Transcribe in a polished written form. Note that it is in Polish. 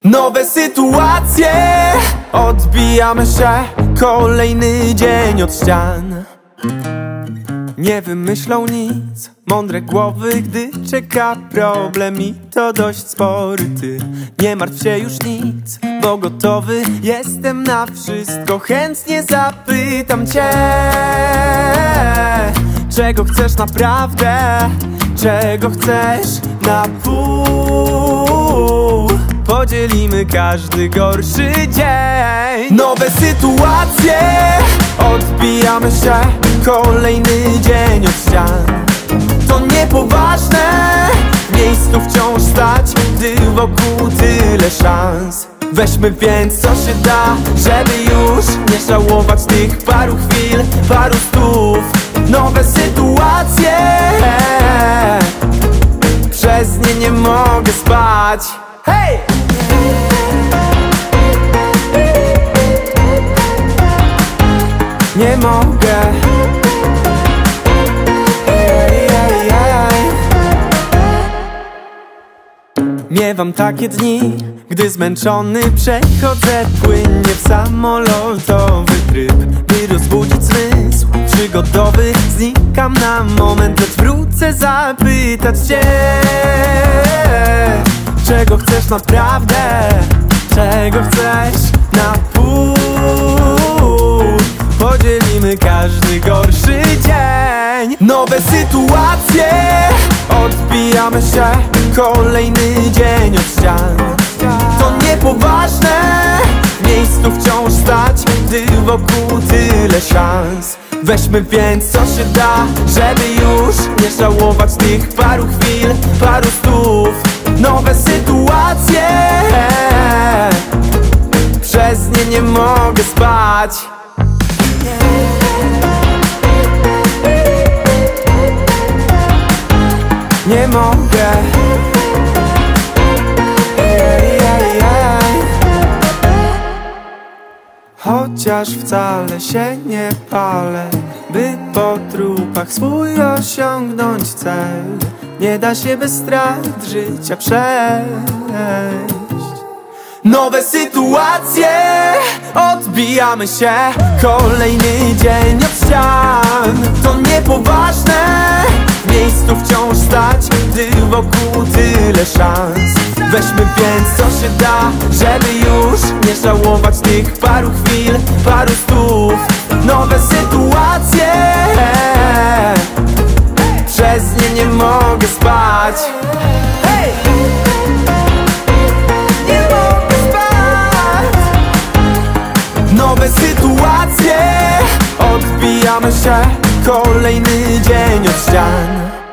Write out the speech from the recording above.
Nowe sytuacje, odbijamy się, kolejny dzień od ścian. Nie wymyślą nic, mądre głowy, gdy czeka problem i to dość spory. Ty nie martw się już nic, bo gotowy jestem na wszystko. Chętnie zapytam cię, czego chcesz naprawdę, czego chcesz na pół. Podzielimy każdy gorszy dzień. Nowe sytuacje, odbijamy się, kolejny dzień od ścian. To niepoważne, w miejscu wciąż stać, gdy wokół tyle szans. Weźmy więc co się da, żeby już nie żałować tych paru chwil, paru stów. Nowe sytuacje, przez nie nie mogę spać. Hej! Nie mogę. Miewam takie dni, gdy zmęczony przechodzę płynnie w samolotowy tryb, by rozbudzić zmysł przygodowy. Znikam na moment, lecz wrócę zapytać cię, czego chcesz naprawdę, czego chcesz na pół. Podzielimy każdy gorszy dzień. Nowe sytuacje, odbijamy się, kolejny dzień od ścian. To niepoważne, w miejscu wciąż stać, gdy wokół tyle szans. Weźmy więc co się da, żeby już nie żałować tych paru chwil, paru stów. Nowe sytuacje, przez nie nie mogę spać. Nie mogę. Chociaż wcale się nie palę, by po trupach swój osiągnąć cel. Nie da się bez strat życia przejść. Nowe sytuacje, odbijamy się, kolejny dzień od ścian. To niepoważne, w miejscu wciąż stać, gdy wokół tyle szans. Weźmy więc co się da, żeby już nie żałować tych paru chwil, paru stów. Nowe sytuacje, przez nie nie mogę spać. Nie mogę spać. Nowe sytuacje, odbijamy się, kolejny dzień od ścian.